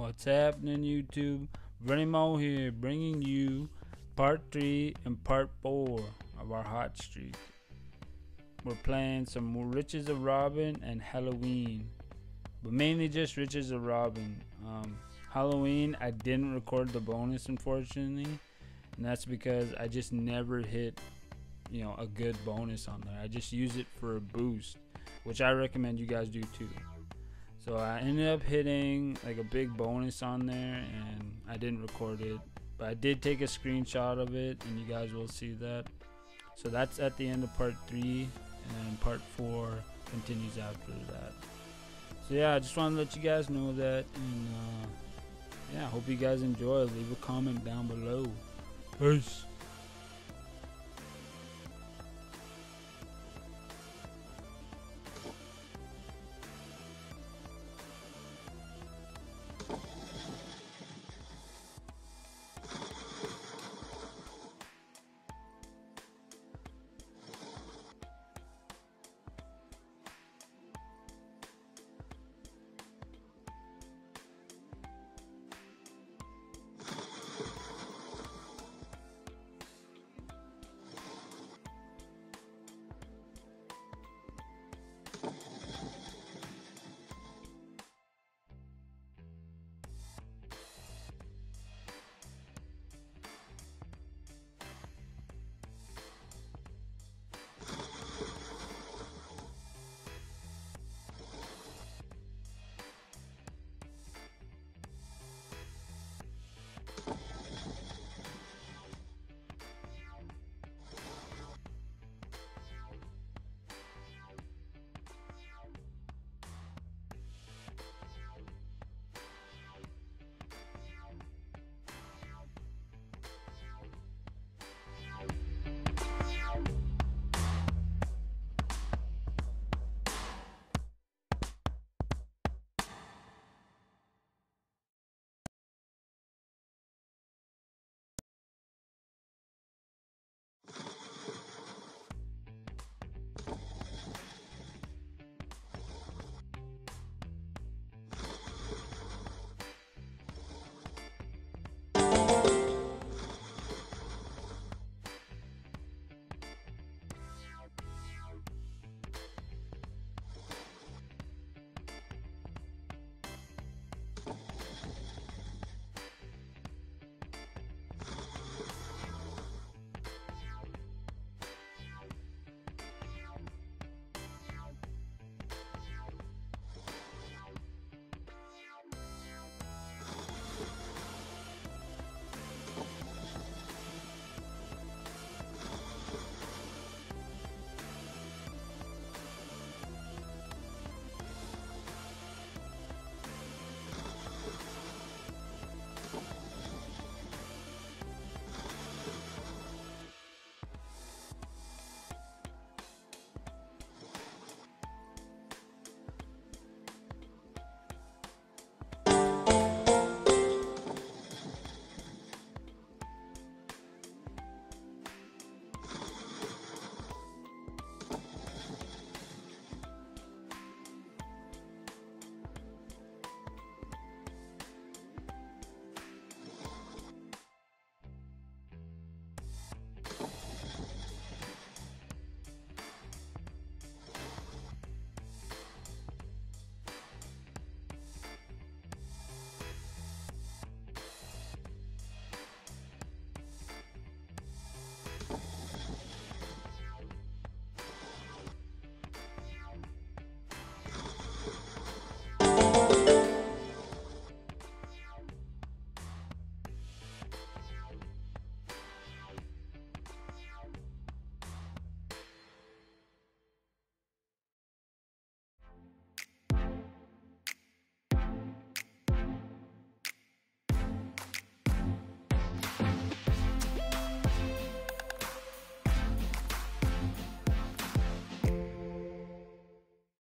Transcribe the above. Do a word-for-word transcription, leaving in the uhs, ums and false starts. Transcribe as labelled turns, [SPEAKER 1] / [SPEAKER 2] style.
[SPEAKER 1] What's happening, YouTube? Running Mo here, bringing you part three and part four of our hot streak. We're playing some more Riches of Robin and Helloween, but mainly just Riches of Robin. Um, Helloween, I didn't record the bonus, unfortunately, and that's because I just never hit, you know, a good bonus on there. I just use it for a boost, which I recommend you guys do too. So I ended up hitting like a big bonus on there, and I didn't record it, but I did take a screenshot of it, and you guys will see that. So that's at the end of part three, and part four continues after that. So yeah, I just want to let you guys know that, and uh, yeah, I hope you guys enjoy. Leave a comment down below. Peace.